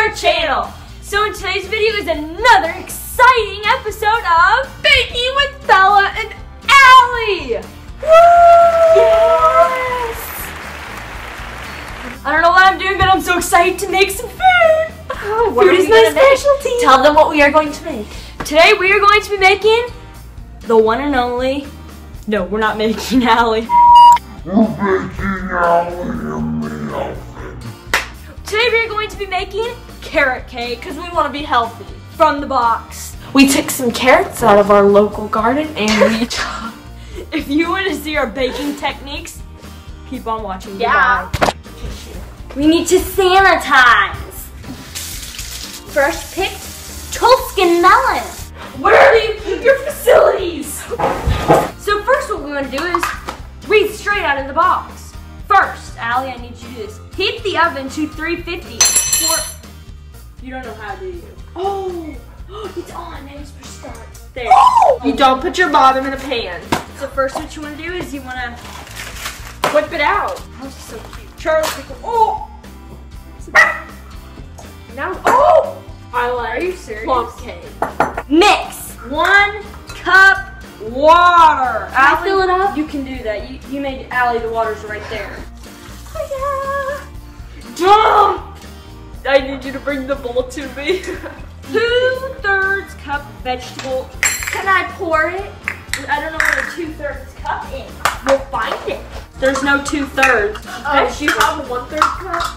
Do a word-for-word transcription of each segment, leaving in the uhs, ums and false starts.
our channel. So in today's video is another exciting episode of Baking with Bella and Allie. Woo! Yes! I don't know what I'm doing, but I'm so excited to make some food. Oh, what food is my specialty. Make? Tell them what we are going to make. Today we are going to be making the one and only. No, we're not making Allie. We're making Allie in the oven. Today we are going to be making carrot cake because we want to be healthy from the box. We took some carrots out of our local garden and we. If you want to see our baking techniques, keep on watching. Yeah. Goodbye. We need to sanitize. First picked Tuscan melon. Where do you keep your facilities? So first what we want to do is read straight out of the box. First, Allie, I need you to do this. Heat the oven to three fifty for, you don't know how, do you? Oh, it's on, now just push start. There. Oh! You don't put your bottom in a pan. So first what you want to do is you want to whip it out. Oh, this is so cute. Charlie, oh! Now, oh! I like Are you serious? plum cake. Mix one cup water. Can I fill it up? You can do that. You, you made Allie, the water's right there. Oh, yeah. Dump! I need you to bring the bowl to me. Two thirds cup vegetable. Can I pour it? I don't know what a two thirds cup is. We'll find it. There's no two thirds. Oh, do you have a one third cup?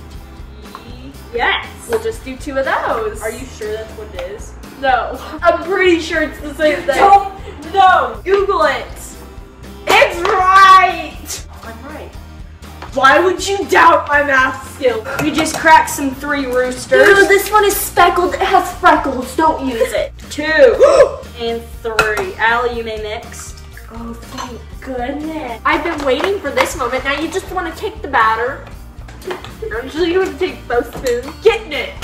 Yes. We'll just do two of those. Are you sure that's what it is? No. I'm pretty sure it's the same thing. Don't, no. Google it. It's right. I'm right. Why would you doubt my math skills? You just cracked some three roosters. Dude, this one is speckled. It has freckles. Don't use it. Two and three. Allie, you may mix. Oh, thank goodness. I've been waiting for this moment. Now you just want to take the batter. I'm just going to take both spoons. Getting it.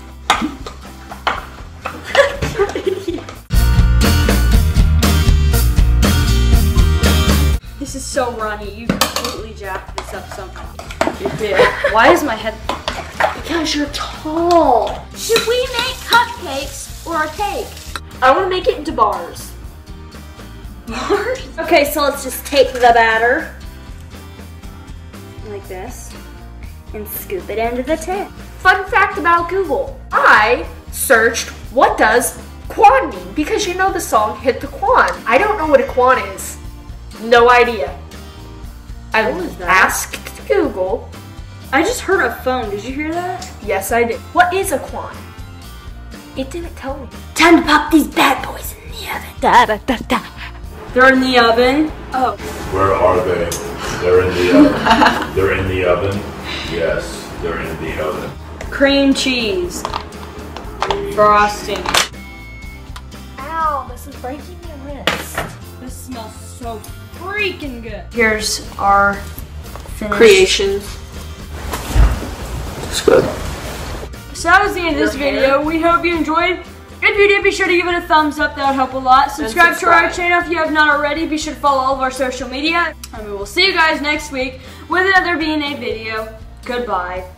This is so runny. You completely jacked this up somehow. You did. Why is my head? Because you're tall. Should we make cupcakes or a cake? I want to make it into bars. Bars? Okay, so let's just take the batter like this and scoop it into the tin. Fun fact about Google. I searched what does quan mean because you know the song Hit the Quan. I don't know what a quan is. No idea. I What was that? asked Google. I just heard a phone. Did you hear that? Yes, I did. What is a quan? It didn't tell me. Time to pop these bad boys in the oven. Da, da, da, da. They're in the oven. Oh. Where are they? They're in the oven. They're in the oven? Yes, they're in the oven. Cream cheese. Frosting. Ow, this is breaking your wrist. This smells so freaking good. Here's our finished Creations. It's good. So that was the end of this Your hair? video. We hope you enjoyed. If you did, be sure to give it a thumbs up. That would help a lot. Subscribe, to our subscribe. channel if you have not already. Be sure to follow all of our social media. And we will see you guys next week with another B Y E E E E video. Goodbye.